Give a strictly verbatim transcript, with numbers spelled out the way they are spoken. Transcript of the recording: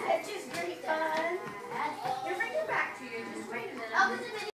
It's just great fun. Here, bring it back to you. Just wait a minute.